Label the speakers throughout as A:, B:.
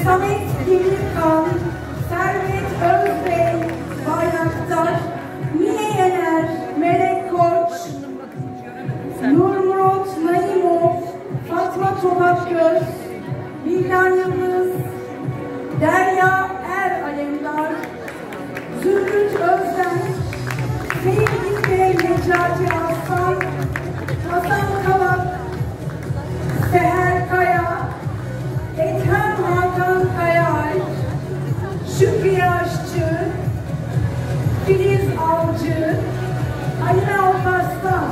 A: Samet Demirkan, Servet Özbey, Bayraktar, Mine Yener, Melek Koç, Nurmurat Naimov, Fatma Topakgöz, Bilgen Yıldız, Derya Er Alemdar, Zümrüt Özden, Sevgi Bey Necati Aslan, Hasan Kavak, Seher Kaya, Ethem Hakan Kayaalp, Şükrü Aşçı, Filiz Avcı, Ali Alparslan.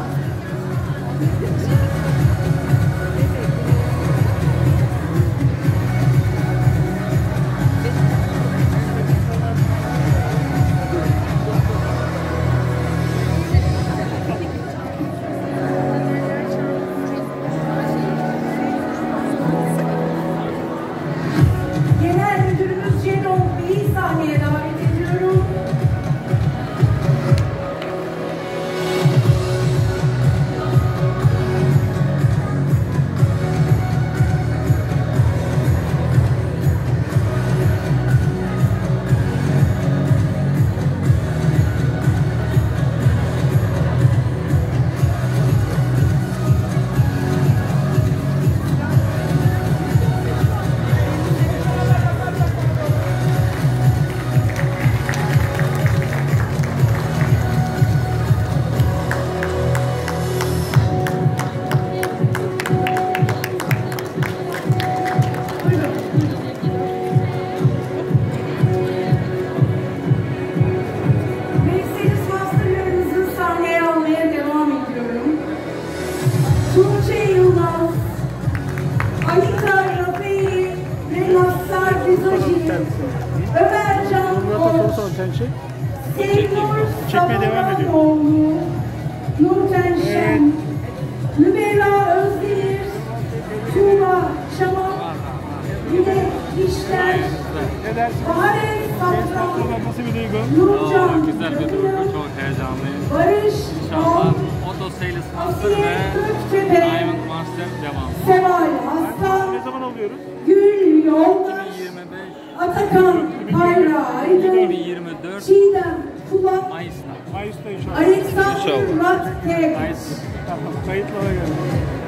B: Çekmeye devam ediyor.
A: Nurten Şen, Nübeyra Özdemir, Tuğba Şaman, Dilek İşler, Bahare Safran, Nurcan,
C: güzel bir duygu, çok heyecanlıyım.
A: Barış,
C: İnşallah Oto Sales Master ve Diamond Master devam.
A: Seval Aslan,
B: Ne zaman alıyoruz?
A: Gül Yoldaş,
C: 2025,
A: Atakan Hayra Aydın,
C: 2024,
A: Çiğdem Kulak,
C: Mayıs'ta.
B: Mayıs'ta inşallah.
A: Alexander Murat Tek.
C: Mayıs.
B: Tamam, kayıtlara göre.